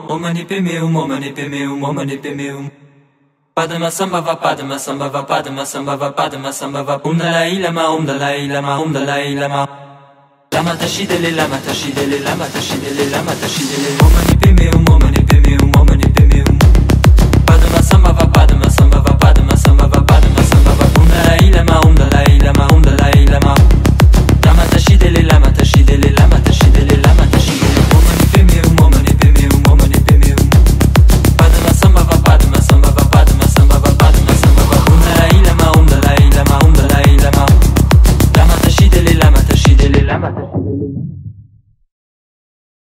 Om mani padme hum, om mani padme hum, om mani padme hum. Padma sambhava, padma sambhava, padma sambhava, padma sambhava. Om Dalai Lama, om Dalai Lama, om Dalai Lama. Lama tashidele, lama tashidele, lama tashidele, lama tashidele. Om mani padme hum, om mani padme hum.